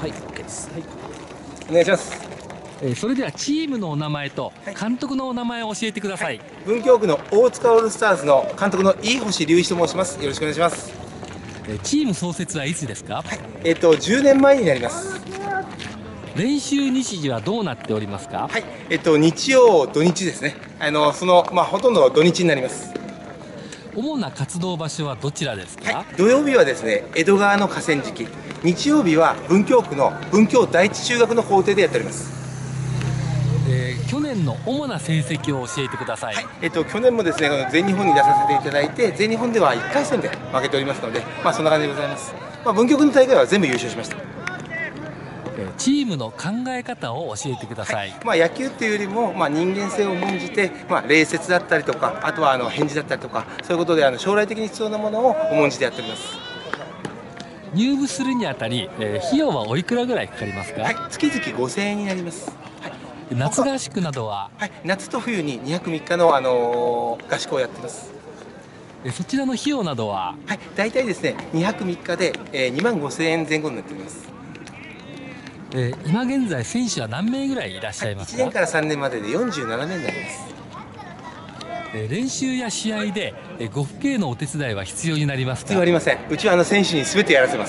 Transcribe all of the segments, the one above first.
はい、OK です。はい。 お願いします。 それではチームのお名前と監督のお名前を教えてください。 文京区の大塚オールスターズの監督の飯星隆一と申します。よろしくお願いします。 チーム創設はいつですか？ 10年前になります。 練習日時はどうなっておりますか？ はい、日曜、土日ですね。ほとんど土日になります。 主な活動場所はどちらですか？ 土曜日はですね、江戸川の河川敷。日曜日は文京区の文京第一中学の校庭でやっております。 去年の主な成績を教えてください。 去年もですね、全日本に出させていただいて、全日本では1回戦で負けておりますので、そんな感じでございます。文京区の大会は全部優勝しました。 チームの考え方を教えてください。 野球っていうよりも、人間性を重んじて、礼節だったりとか、あとは返事だったりとか、そういうことで将来的に必要なものを重んじてやっております。 入部するにあたり、費用はおいくらぐらいかかりますか？ 月々5000円になります。 夏合宿などは、 夏と冬に2泊3日の、合宿をやっています。 そちらの費用などは、 大体ですね、2泊3日で、2万5000円前後になっております。 今現在選手は何名ぐらいいらっしゃいますか？ 1年から3年までで47名になります。 練習や試合でご父兄のお手伝いは必要になりますか？ 必要ありません。うちは選手に全てやらせます。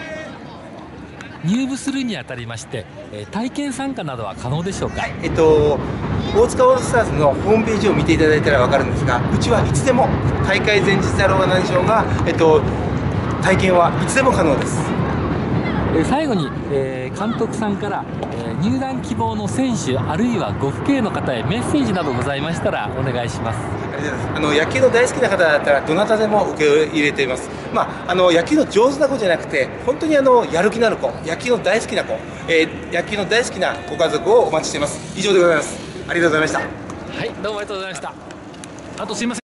入部するにあたりまして体験参加などは可能でしょうか？ 大塚オールスターズのホームページを見ていただいたら分かるんですが、うちはいつでも大会前日だろうが何しようが、体験はいつでも可能です。 最後に、監督さんから、入団希望の選手あるいはご父兄の方へメッセージなどございましたらお願いします。 ありがとうございます。野球の大好きな方だったらどなたでも受け入れています。野球の上手な子じゃなくて、本当にやる気のある子、野球の大好きな子、野球の大好きなご家族をお待ちしています。以上でございます。ありがとうございました。 はい、どうもありがとうございました。あとすいません。